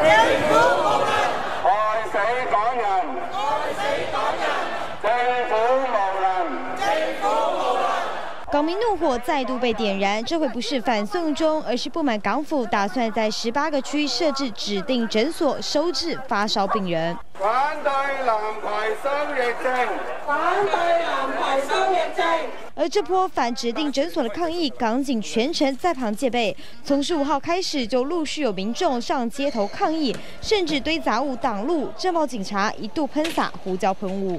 政府無能，害死港人，害死港人，政府無能，政府無能。 港民怒火再度被點燃，這回不是反送中，而是不滿港府打算在18個區設置指定診所收治發燒病人。 反對藍牌收疫症，反對藍牌收疫症。 而這波反指定診所的抗議，港警全程在旁戒備。從15號開始，就陸續有民眾上街頭抗議，甚至堆雜物擋路，鎮暴警察一度噴灑胡椒噴霧。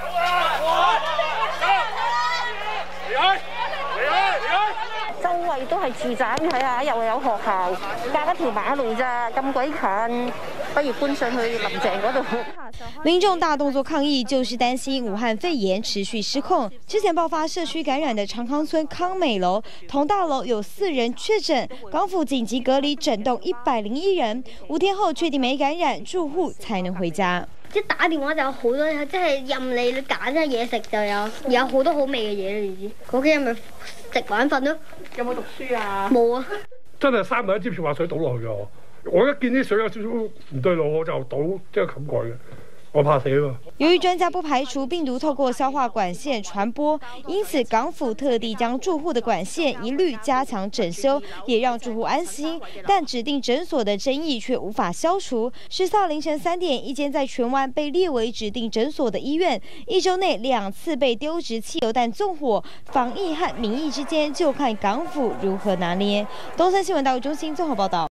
周圍都係住宅，睇下又有學校，隔一條馬路咋，咁鬼近，不如搬上去林鄭嗰度。 民眾大動作抗議，就是擔心武漢肺炎持續失控。之前爆發社區感染的長康村康美樓，同大樓有4人確診，港府緊急隔離整棟101人，5天後確定沒感染，住戶才能回家。 即係打電話就有好多，即係任你揀嘅嘢食就有好多好味嘅嘢，你知？嗰幾日咪食玩瞓咯。有冇讀書啊？冇啊！ 真係3日一支漂白水倒落去㗎，我一見啲水有少少唔對路，我就倒即係冚蓋嘅。 我怕死啊！ 由於專家不排除病毒透過消化管線傳播，因此港府特地將住戶的管線一律加強整修，也讓住戶安心。但指定診所的爭議卻無法消除。14號凌晨3點，一間在荃灣被列為指定診所的醫院，1週內2次被丟擲汽油彈縱火。防疫和民意之間，就看港府如何拿捏。東森新聞大陸中心綜合報道。